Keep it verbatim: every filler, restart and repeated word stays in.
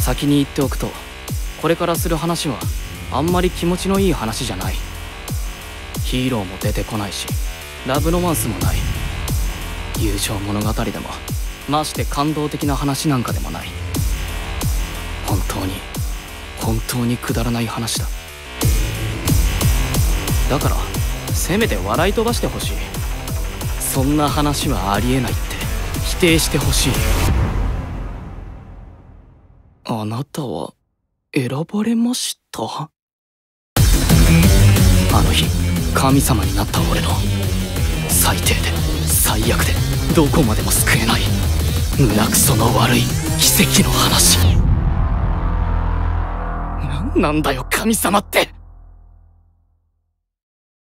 先に言っておくと、これからする話はあんまり気持ちのいい話じゃない。ヒーローも出てこないし、ラブロマンスもない。友情物語でもまして感動的な話なんかでもない。本当に本当にくだらない話だ。だからせめて笑い飛ばしてほしい。そんな話はありえないって否定してほしい。あなたは選ばれました？あの日神様になった俺の最低で最悪でどこまでも救えない胸くその悪い奇跡の話。なんなんだよ神様って。